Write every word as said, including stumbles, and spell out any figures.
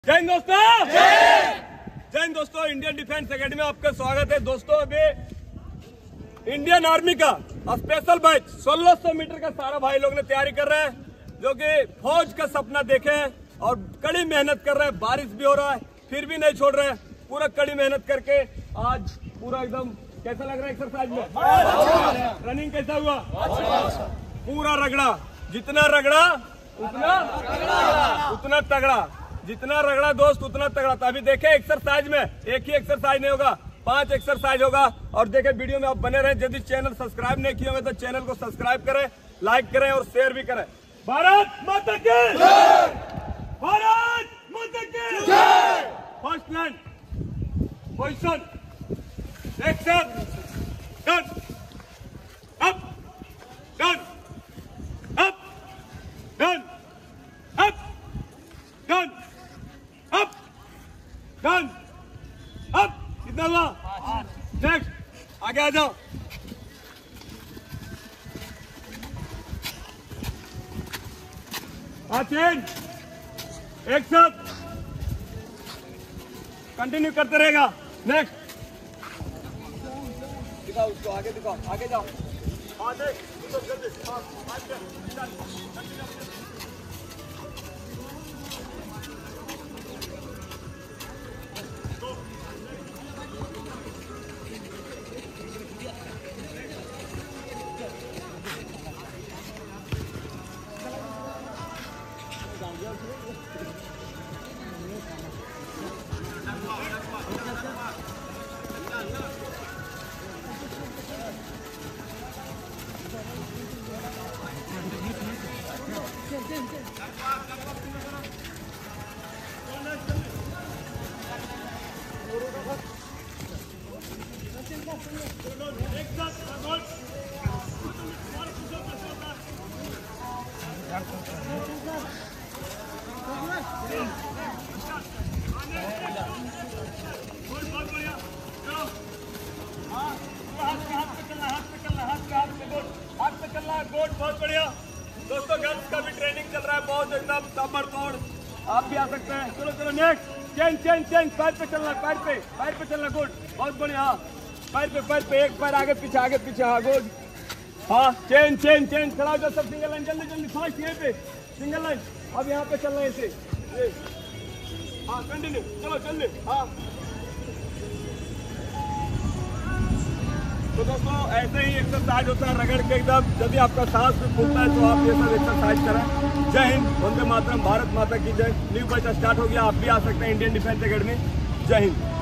जय हिंद दोस्तों, जय हिंद दोस्तों। इंडियन डिफेंस एकेडमी में आपका स्वागत है दोस्तों। अभी इंडियन आर्मी का स्पेशल बैच सोलह सौ मीटर का सारा भाई लोग ने तैयारी कर रहे हैं, जो कि फौज का सपना देखे हैं और कड़ी मेहनत कर रहे हैं। बारिश भी हो रहा है फिर भी नहीं छोड़ रहे हैं, पूरा कड़ी मेहनत करके आज पूरा एकदम कैसा लग रहा है एक्सरसाइज में? रनिंग कैसा हुआ? पूरा रगड़ा, जितना रगड़ा उतना उतना तगड़ा, जितना रगड़ा दोस्त उतना तगड़ा। तो अभी देखे एक्सरसाइज में एक ही एक्सरसाइज नहीं होगा, पांच एक्सरसाइज होगा। और देखे वीडियो में आप बने रहे। यदि चैनल सब्सक्राइब नहीं किए होंगे तो चैनल को सब्सक्राइब करें, लाइक करें और शेयर भी करें। भारत माता की जय! भारत माता की जय! First land position, action, done, up, done, up, done, up, done, up, done, up. कितना हुआ? नेक्स्ट, आगे आ जाओ। हाँ चेंज, एक साथ कंटिन्यू करते रहेगा। नेक्स्ट, दिखाओ उसको, आगे दिखाओ, आगे जाओ। हाँ देख, जल्दी, हाँ, बहुत बढ़िया दोस्तों। गर्ल्स का भी ट्रेनिंग चल रहा है, बहुत एकदम कमर तोड़। आप भी आ सकते हैं। चलो चलो नेक्स्ट, चेंज चेंज चेंज। पैर पे चलना, पैर पे पैर पे चलना। गुड, बहुत बढ़िया। हाँ पैर पे पैर पे, एक पैर आगे पीछे आगे पीछे। हाँ गुड। हाँ चेंज चेंज चेंज। खड़ा हो जाओ सब, सिंगल लाइन, जल्दी जल्दी। फास्ट यहाँ पे सिंगल लाइन। अब यहाँ पे चलना है ऐसे। हाँ कंटिन्यू, चलो जल्दी। हाँ तो दोस्तों ऐसे ही एक्सरसाइज होता है रगड़ के एकदम। यदि आपका सांस भी फूलता है तो आप ये सब एक्सरसाइज करें। जय हिंद, वंदे मातरम, भारत माता की जय। न्यू बैच स्टार्ट हो गया, आप भी आ सकते हैं इंडियन डिफेंस एकेडमी। जय हिंद।